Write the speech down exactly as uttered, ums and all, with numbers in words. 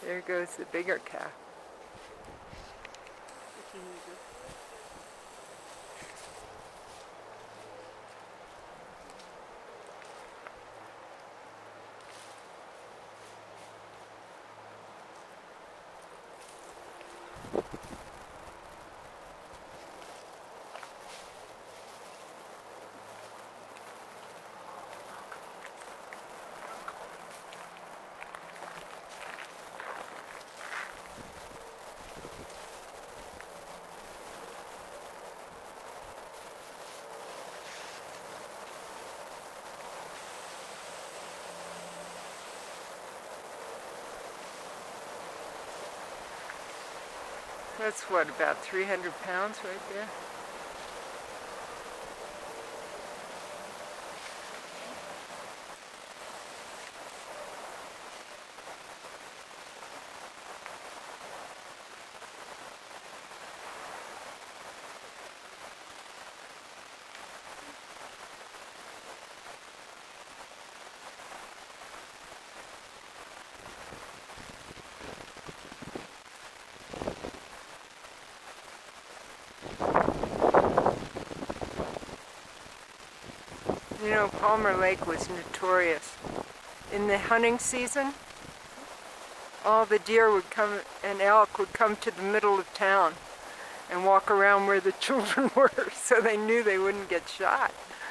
There goes the bigger calf. That's what, about three hundred pounds right there? You know, Palmer Lake was notorious. In the hunting season, all the deer would come and elk would come to the middle of town and walk around where the children were so they knew they wouldn't get shot.